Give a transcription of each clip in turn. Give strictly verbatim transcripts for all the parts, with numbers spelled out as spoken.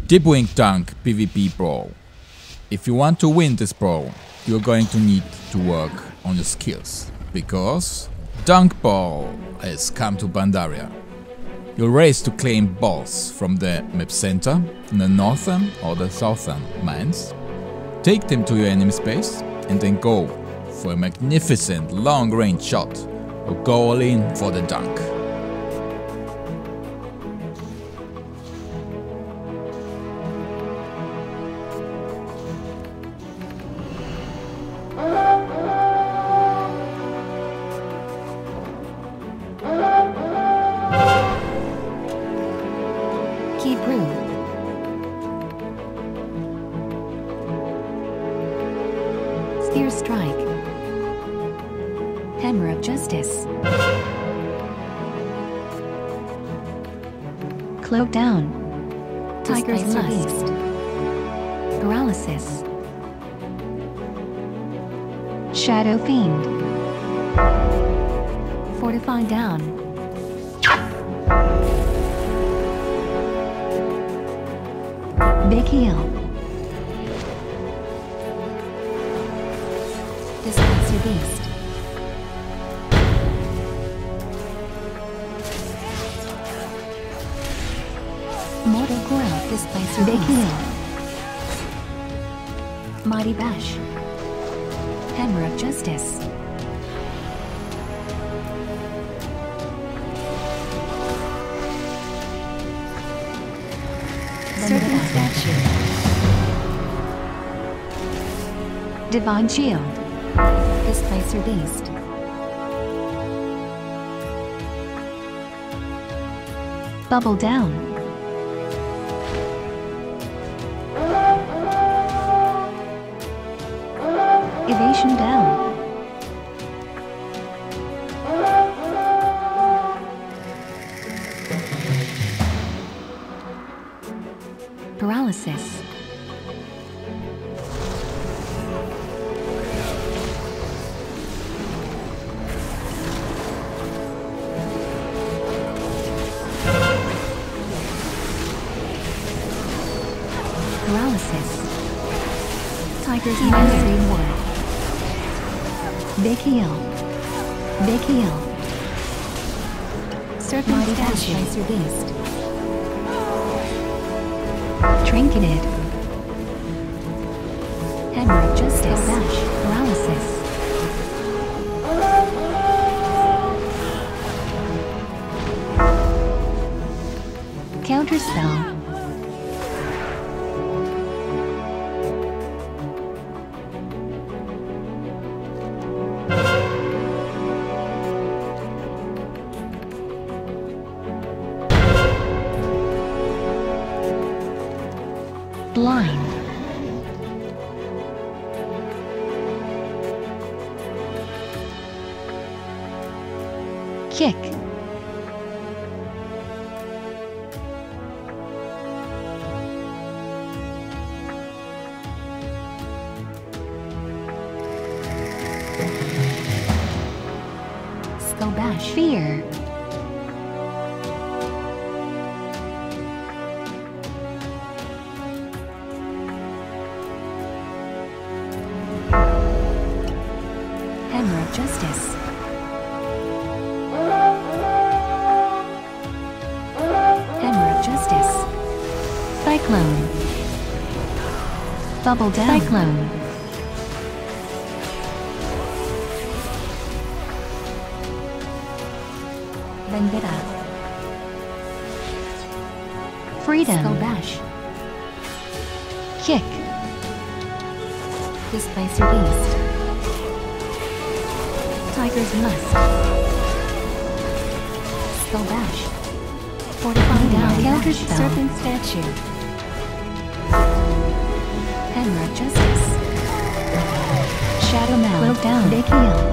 Deepwind Dunk PvP Brawl. If you want to win this brawl, you're going to need to work on your skills, because Dunkball has come to Pandaria. You'll race to claim balls from the map center, in the northern or the southern mines. Take them to your enemy space and then go for a magnificent long-range shot or go all in for the dunk. Keep room. Spear strike. Hammer of justice. Cloak down. Tiger's lust. Paralysis. Shadow fiend. Fortify down. Big heal. Displace your beast. Mortal coil. Displace your big heal. Mighty bash. Hammer of justice. Serpent statue. Divine shield. Displace your beast. Bubble down. Evasion down. Paralysis. Paralysis. Tiger's Mastery Ward. Big heal. Big heal. Serpent statue. Displace your beast. Trinketed. Hammer of justice. Dash. Paralysis. Counterspell. Blind. Kick. Skull bash. Fear. Hammer of justice. Hammer of justice. Cyclone. Bubble down. Cyclone. Vendetta. Freedom. Skull bash. Kick. Displace your beast. Tiger's Lust. Skull bash. Fortify down. Counterspell. Serpent statue. Hammer of justice. Shadow mount. Cloak down. Big heal.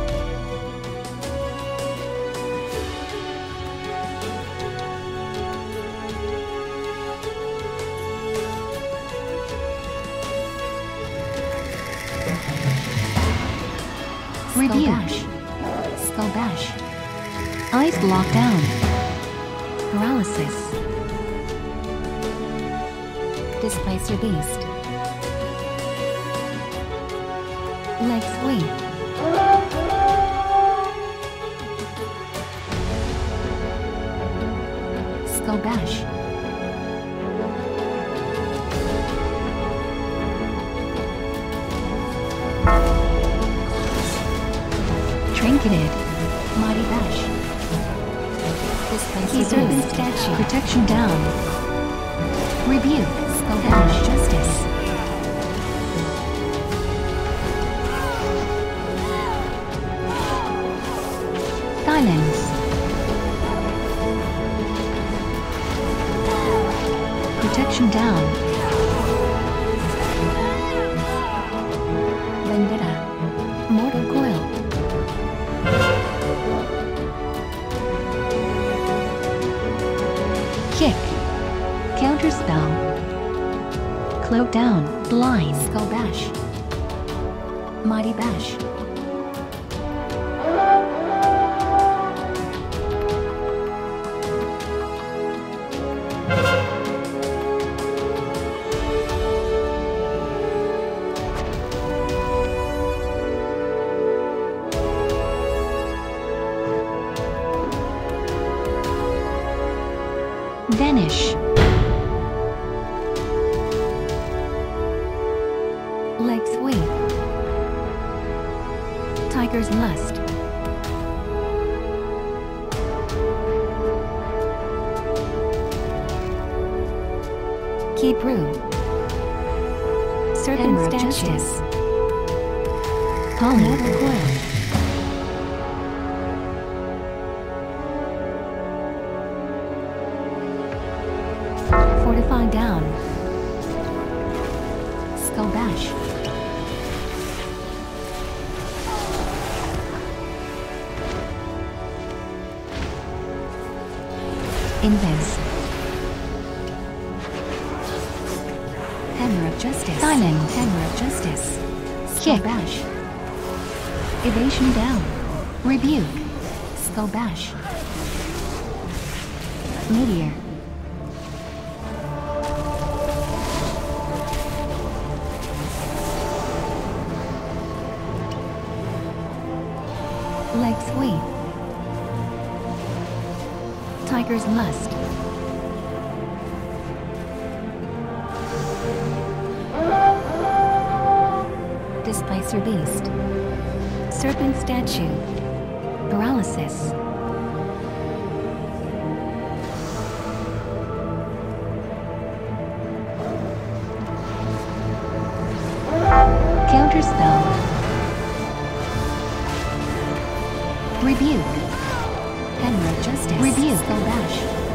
Review. Skull bash. Eyes locked down. Paralysis. Displacer Beast. Leg Sweep. Skull Bash. Trinketed. Mighty Bash. Displacer Serpent Beast. Statue. Protection down. Rebuke. Skull Bash. Justice. Silence. Protection down. Vendetta. Mortal Coil. Kick. Counterspell. Cloak down. Blind. Skull Bash. Mighty Bash. Vanish. Leg Sweep. Tiger's Lust. Keep Room. Serpent Emerald Statue. Justice. Poly. Mortal Coil. Fortify down. Skull Bash. Invis. Hammer of Justice. Silence. Hammer of Justice. Skull Kick. Bash. Evasion down. Rebuke. Skull Bash. Meteor. Leg Sweep. Tiger's Lust. Displacer Beast. Serpent Statue. Paralysis. Counterspell. Rebuke. Hammer of Justice. Rebuke. Skull Bash.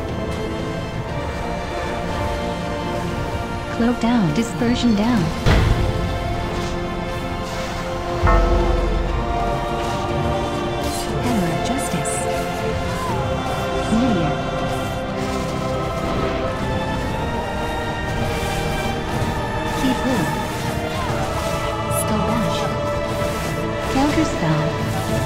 Cloak down. Dispersion down. Hammer of Justice. Meteor. Keep Room. Skull Bash. Counterspell.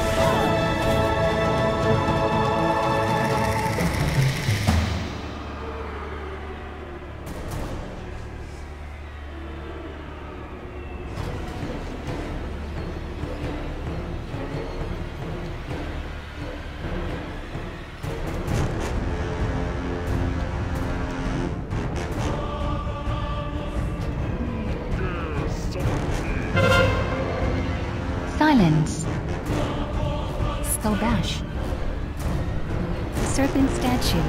Silence. Skull Bash. Serpent Statue.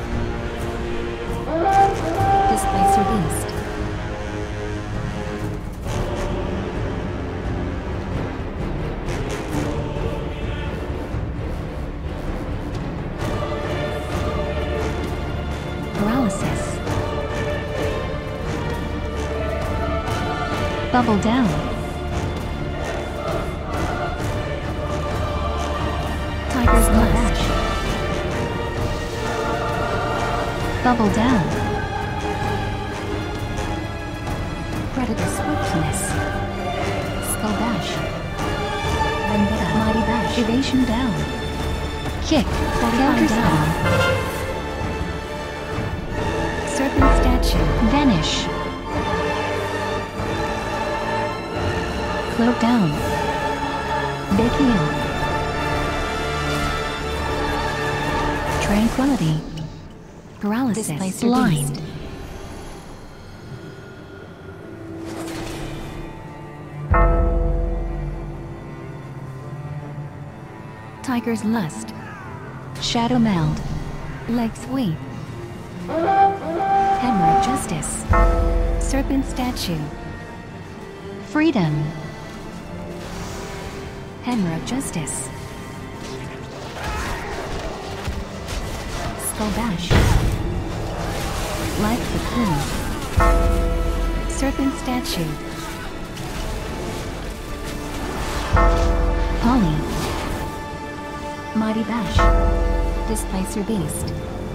Displacer Beast. Paralysis. Bubble down. Tiger's Lust. Bubble down. Predator Swiftness. Skull Bash. Vendetta. Mighty Bash. Evasion down. Kick. Counterspell. Serpent Statue. Vanish. Cloak down. Big heal. Tranquility. Paralysis. Displacer Blind. beast. Tiger's Lust. Shadow Meld. Leg Sweep. Hammer of Justice. Serpent Statue. Freedom. Hammer of Justice. Skull Bash. Life Cocoon. Serpent Statue. Polly. Mighty Bash. Displacer Beast.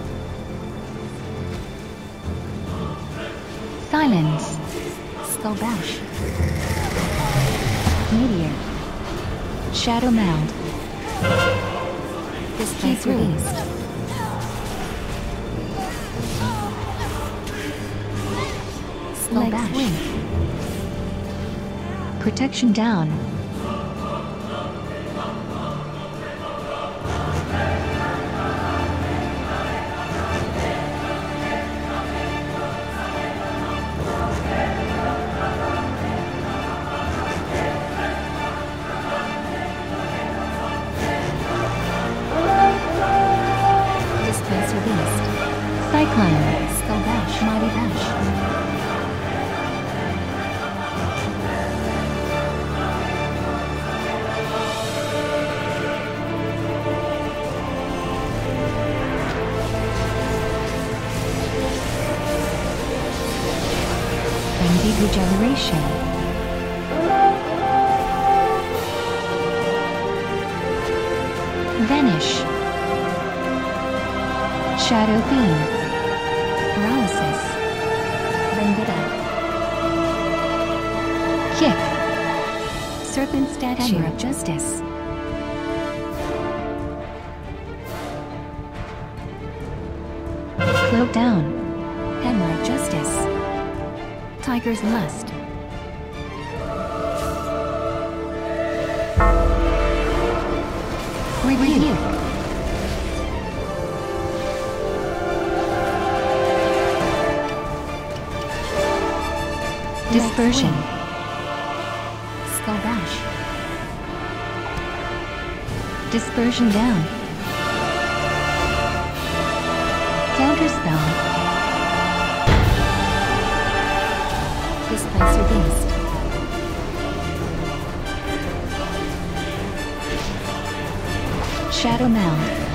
Silence. Skull Bash. Meteor. Shadow Mound. Displacer Beast. Skull Bash. Wing. Protection down. Cyclone. Skull Bash. Mighty Bash. Frenzied Regeneration. Vanish. Shadow Fiend. Paralysis. Vendetta. Kick. Serpent Statue. Hammer of Justice. Cloak down. Hammer of Justice. Tiger's Lust. Rebuke. Dispersion. Skull Bash. Dispersion down. Counterspell. Displacer Beast. Shadow Mound.